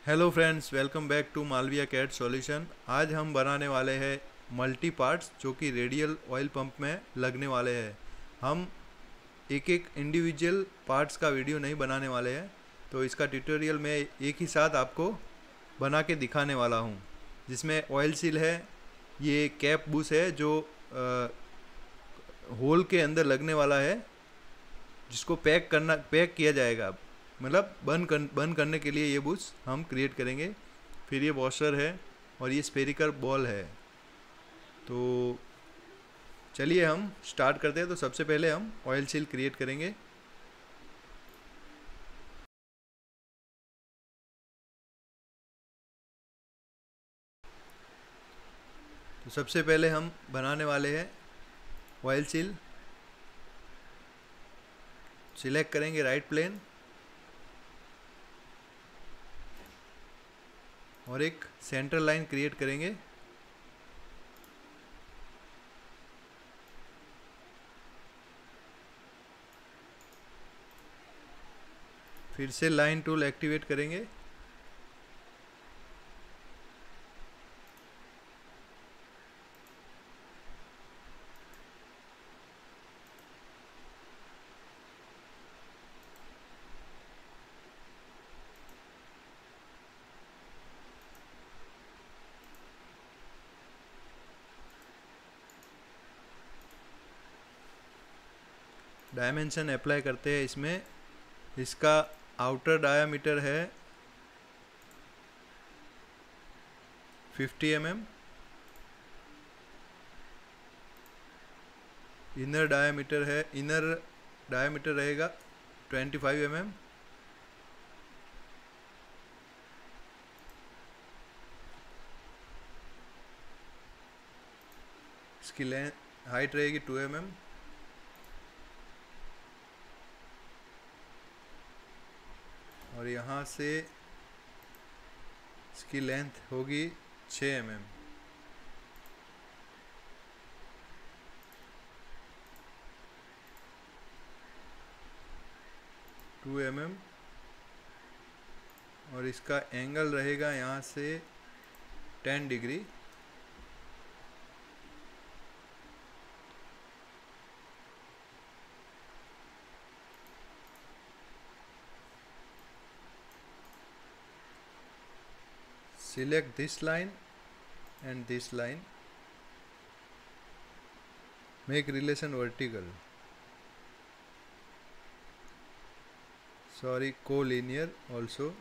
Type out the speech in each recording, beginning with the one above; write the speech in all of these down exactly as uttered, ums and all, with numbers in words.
Hello friends, welcome back to Malviya CAD solution. आज हम बनाने वाले हैं मल्टी पार्ट्स जो कि रेडियल ऑयल पंप में लगने वाले हैं। हम एक एक इंडिविजुअल पार्ट्स का वीडियो नहीं बनाने वाले हैं, तो इसका ट्यूटोरियल मैं एक ही साथ आपको बना के दिखाने वाला हूं, जिसमें ऑयल सील है, ये कैप बुश है जो आ, होल के अंदर लगने वाला है, जिसको पैक करना पैक किया जाएगा, मतलब बंद कर बंद करने के लिए ये बुश हम क्रिएट करेंगे। फिर ये वॉशर है और ये स्पेरिकल बॉल है। तो चलिए हम स्टार्ट करते हैं। तो सबसे पहले हम ऑयल सील क्रिएट करेंगे। तो सबसे पहले हम बनाने वाले हैं ऑयल सील। सिलेक्ट करेंगे राइट प्लेन और एक सेंटर लाइन क्रिएट करेंगे। फिर से लाइन टूल एक्टिवेट करेंगे। डायमेंशन अप्लाई करते हैं इसमें। इसका आउटर डायामीटर है fifty M M, inner diameter है इनर डायामीटर रहेगा ट्वेंटी फाइव एम एम। इसकी लेंथ हाइट रहेगी टू एम एम। और यहाँ से इसकी लेंथ होगी छः M M. Two M M. और इसका एंगल रहेगा यहाँ से ten degree. Select this line and this line. Make relation vertical. Sorry, collinear also.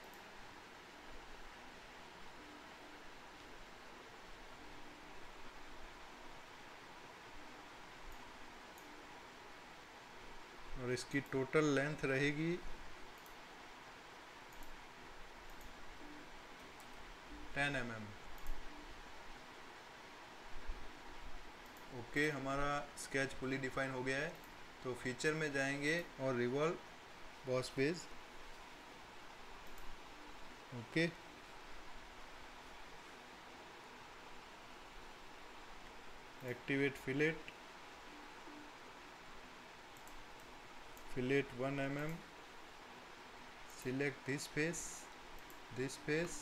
और इसकी टोटल लेंथ रहेगी टेन एम एम। ओके, हमारा स्केच फुली डिफाइन हो गया है। तो फीचर में जाएंगे और revolve boss page. Okay, activate fillet. Fillet one m m. Select this face, this face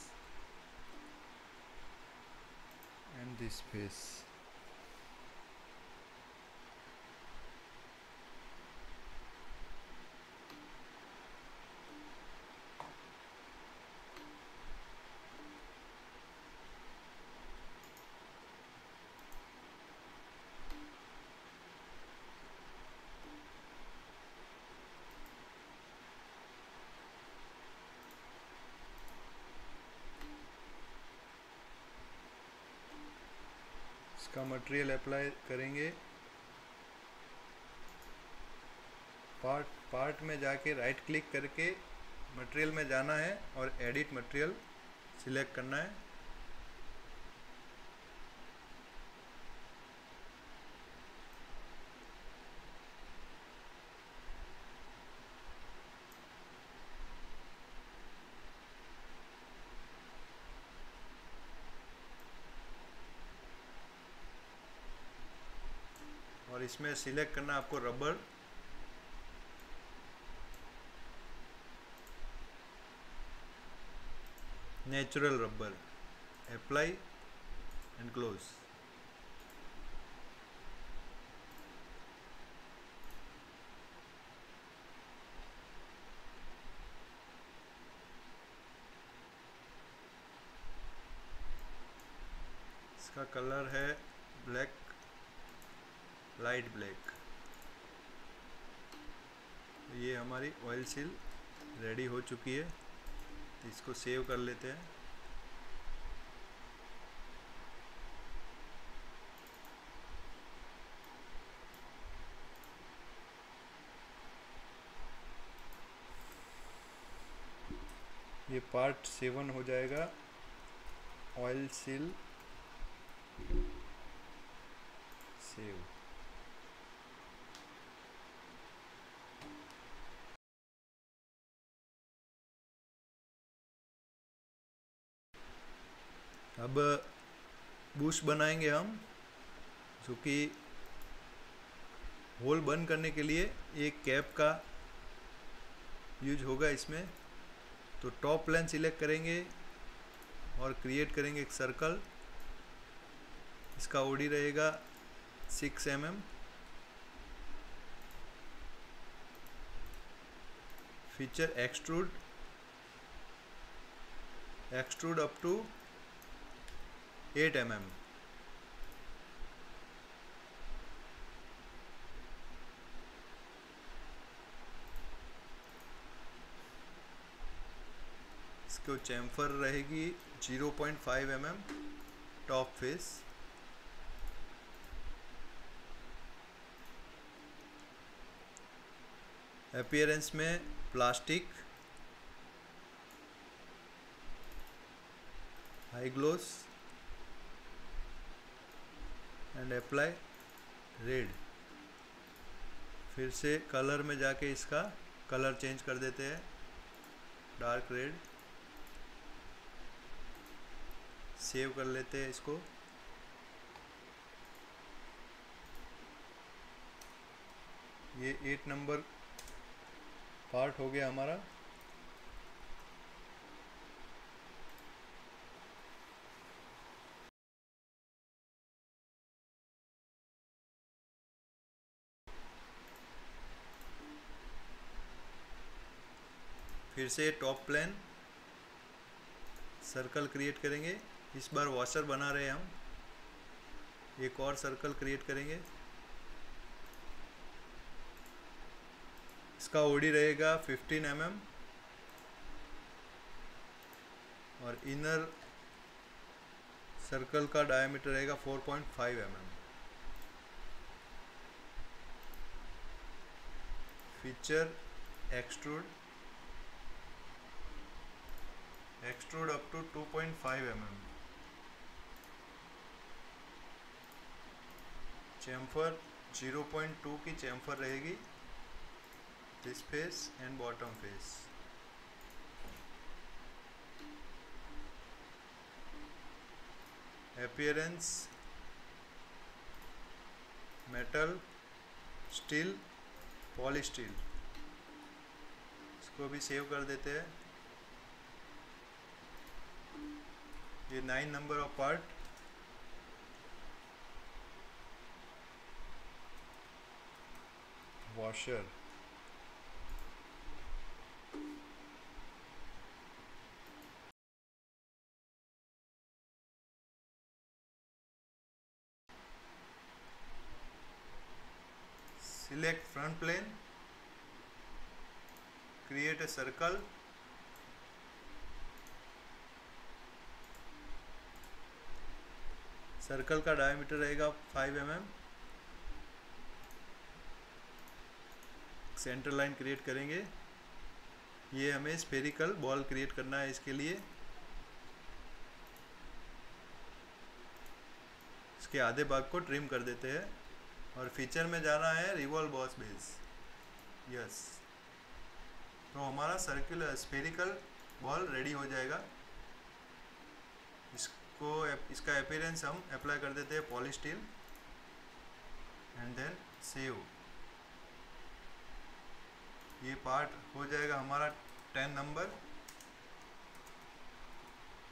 and this face. इसका मटेरियल अप्लाई करेंगे। पार्ट पार्ट में जाके राइट क्लिक करके मटेरियल में जाना है और एडिट मटेरियल सिलेक्ट करना है। और इसमें सिलेक्ट करना आपको rubber. Natural rubber, apply and close. इसका कलर है ब्लैक, लाइट ब्लैक। ये हमारी ऑयल सील रेडी हो चुकी है, तो इसको सेव कर लेते हैं। ये पार्ट सेवन हो जाएगा, ऑयल सील सेव। अब बूश बनाएंगे हम, जो कि होल बंद करने के लिए एक कैप का यूज होगा इसमें। तो टॉप प्लेन सिलेक्ट करेंगे और क्रिएट करेंगे एक सर्कल। इसका ओडी रहेगा six M M. Feature extrude, extrude up to eight M M. इसको चैम्फर रहेगी zero point five M M top face. Appearance में plastic, high gloss and apply red. फिर से कलर में जाके इसका कलर चेंज कर देते हैं, डार्क रेड। सेव कर लेते हैं इसको। ये एट नंबर पार्ट हो गया हमारा। फिर से टॉप प्लेन सर्कल क्रिएट करेंगे। इस बार वॉशर बना रहे हैं हम। एक और सर्कल क्रिएट करेंगे। इसका ओडी रहेगा फिफ्टीन एम एम और इनर सर्कल का डायमीटर रहेगा four point five M M. Feature extrude, extrude up to two point five M M. Chamfer zero point two की चैम्फर रहेगी, this face and bottom face. Appearance metal, steel, poly steel. इसको भी save कर देते हैं। ये nine number of part. Washer, select front plane, create a circle, circle का diameter रहेगा five M M. Centre line create करेंगे। ये हमें स्फेरिकल बॉल क्रिएट करना है। इसके लिए इसके आधे भाग को ट्रिम कर देते हैं और फीचर में जाना है रिवॉल्व बॉस बेस। यस, तो हमारा सर्कुलर स्फेरिकल बॉल रेडी हो जाएगा। इसको इसका अपीयरेंस हम अप्लाई कर देते हैं poly steel and then save. ये पार्ट हो जाएगा हमारा टेन नंबर।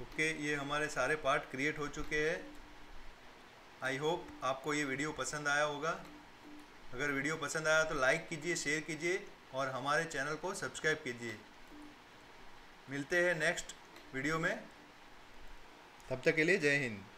ओके, ये हमारे सारे पार्ट क्रिएट हो चुके हैं। आई होप आपको ये वीडियो पसंद आया होगा। अगर वीडियो पसंद आया तो लाइक कीजिए, शेयर कीजिए और हमारे चैनल को सब्सक्राइब कीजिए। मिलते हैं नेक्स्ट वीडियो में, तब तक के लिए जय हिंद।